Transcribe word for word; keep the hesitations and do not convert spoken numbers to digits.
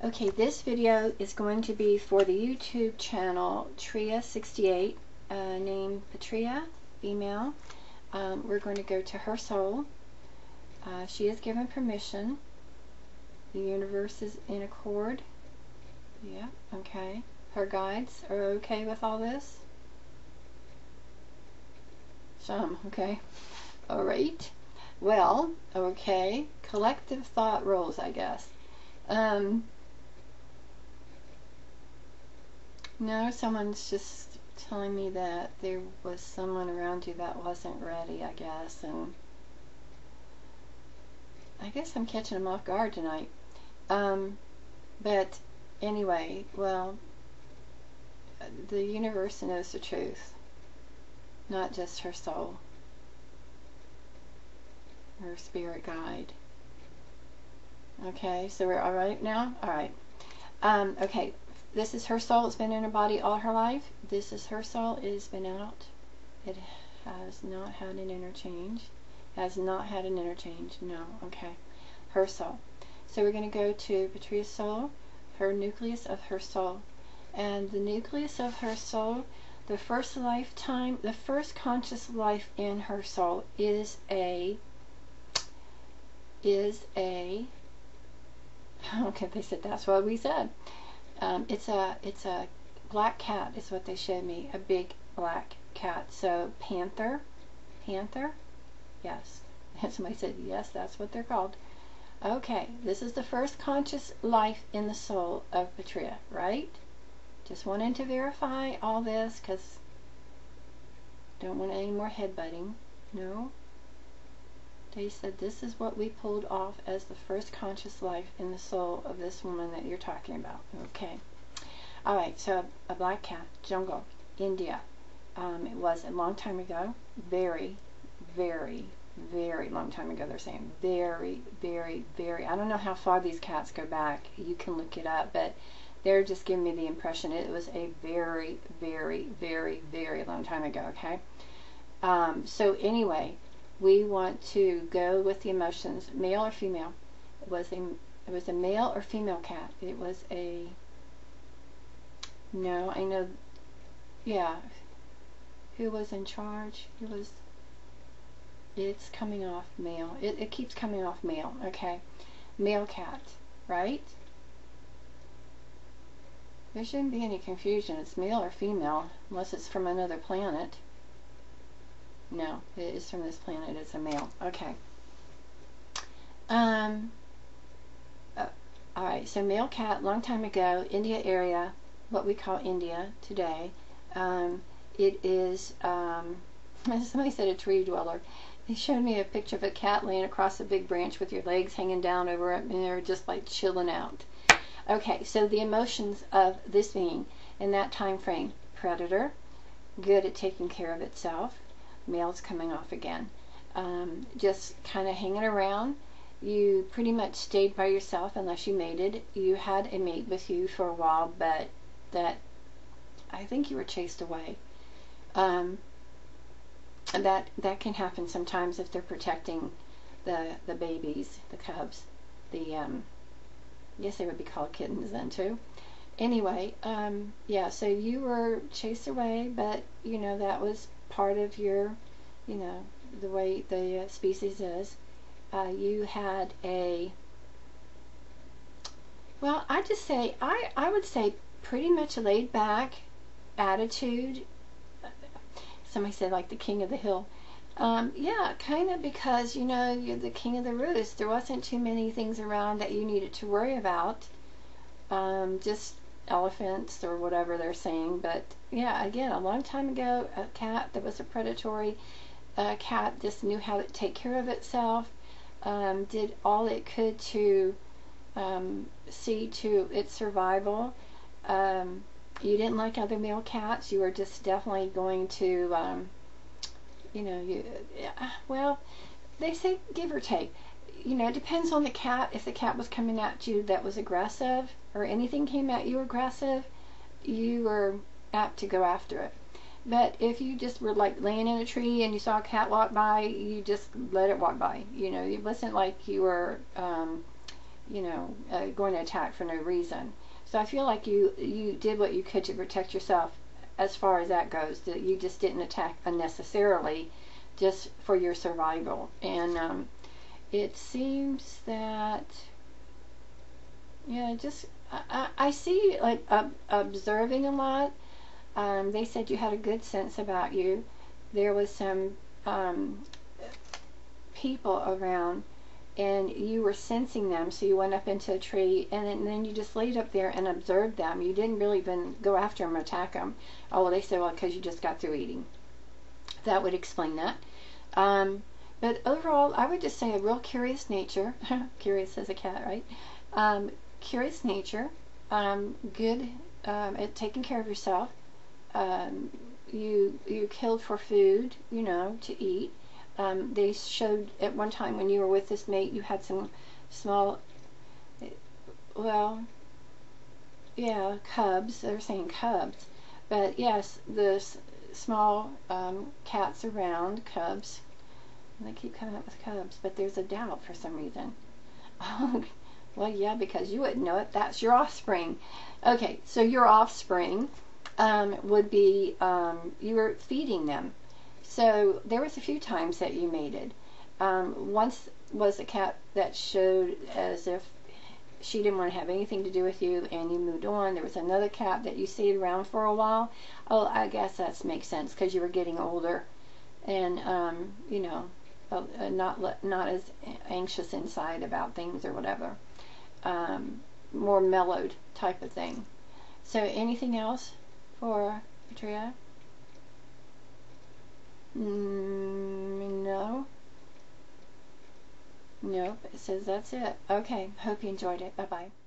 Okay, this video is going to be for the YouTube channel tria sixty-eight, uh, named Patria, female. Um, we're going to go to her soul. Uh, she is given permission. The universe is in accord. Yeah, okay. Her guides are okay with all this? Some, okay. Alright. Well, okay. Collective thought rules, I guess. Um, no, someone's just telling me that there was someone around you that wasn't ready, I guess, and I guess I'm catching them off guard tonight. Um, but anyway, well, the universe knows the truth, not just her soul, her spirit guide. Okay, so we're all right now? All right. Um, okay, this is her soul. It's been in her body all her life. This is her soul. It has been out. It has not had an interchange. Has not had an interchange. No, okay. Her soul. So we're going to go to Patria's soul, her nucleus of her soul. And the nucleus of her soul, the first lifetime, the first conscious life in her soul is a, is a, okay, they said that's what we said. Um, it's a it's a black cat is what they showed me, a big black cat. So panther, panther, yes. And somebody said yes, that's what they're called. Okay, this is the first conscious life in the soul of Patria, right? Just wanted to verify all this because don't want any more headbutting. No. They said this is what we pulled off as the first conscious life in the soul of this woman that you're talking about. Okay. Alright, so a black cat, jungle, India. Um, it was a long time ago. Very, very, very long time ago. They're saying very, very, very. I don't know how far these cats go back. You can look it up, but they're just giving me the impression it was a very, very, very, very long time ago. Okay. Um, so anyway, we want to go with the emotions, male or female. It was a it was a male or female cat. It was a no, I know. Yeah, who was in charge? It was. It's coming off male. It it keeps coming off male. Okay, male cat, right? There shouldn't be any confusion. It's male or female, unless it's from another planet. No, it is from this planet. It's a male. Okay. Um. Uh, all right. So male cat, long time ago, India area, what we call India today. Um, it is. Um, somebody said a tree dweller. They showed me a picture of a cat laying across a big branch with your legs hanging down over it, and they're just like chilling out. Okay. So the emotions of this being in that time frame: predator, good at taking care of itself. Male's coming off again. Um, just kind of hanging around. You pretty much stayed by yourself unless you mated. You had a mate with you for a while, but that I think you were chased away. Um, and that that can happen sometimes if they're protecting the the babies, the cubs. The um, yes, they would be called kittens then too. Anyway, um, yeah. So you were chased away, but you know that was part of your, you know, the way the uh, species is. Uh, you had a, well, I just say, I, I would say pretty much a laid back attitude. Somebody said like the king of the hill. Um, yeah, kind of, because, you know, you're the king of the roost. There wasn't too many things around that you needed to worry about. Um, just elephants or whatever they're saying. But yeah, again, a long time ago, a cat that was a predatory uh, cat just knew how to take care of itself, um, did all it could to um, see to its survival. Um, you didn't like other male cats. You were just definitely going to, um, you know, you well, they say give or take. You know, it depends on the cat. If the cat was coming at you that was aggressive, or anything came at you aggressive, you were apt to go after it. But if you just were like laying in a tree and you saw a cat walk by, you just let it walk by. You know, it wasn't like you were um, you know, uh, going to attack for no reason. So I feel like you you did what you could to protect yourself as far as that goes. That you just didn't attack unnecessarily, just for your survival. And um, it seems that, yeah, just I, I see like uh, observing a lot. Um, they said you had a good sense about you. There was some um, people around, and you were sensing them, so you went up into a tree, and then, and then you just laid up there and observed them. You didn't really even go after them or attack them. Oh, well, they said, well, because you just got through eating. That would explain that. Um, but overall, I would just say a real curious nature. Curious as a cat, right? Um, curious nature. Um, good um, at taking care of yourself. Um, you you killed for food, you know, to eat. Um, they showed at one time when you were with this mate, you had some small, well, yeah, cubs. They're saying cubs, but yes, the s- small um, cats around, cubs. And they keep coming up with cubs, but there's a doubt for some reason. Oh, well, yeah, because you wouldn't know it. That's your offspring. Okay, so your offspring um, would be um, you were feeding them. So there was a few times that you mated. Um, once was a cat that showed as if she didn't want to have anything to do with you, and you moved on. There was another cat that you stayed around for a while. Oh, I guess that makes sense because you were getting older, and um, you know, uh, not not as anxious inside about things or whatever. Um, more mellowed type of thing. So anything else for Tria? Mm, no. Nope. It says that's it. Okay. Hope you enjoyed it. Bye bye.